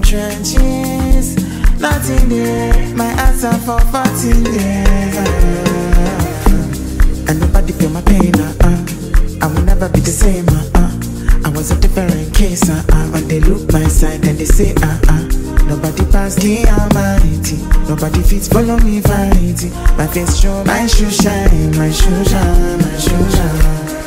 trenches, nothing there. My answer for 14 years. And nobody feel my pain. I will never be the same. I was a different case. When they look my side and they say nobody pass the Almighty. Nobody fits follow me fighting. My face show, my shoe shine, my shoe shine, my shoe shine.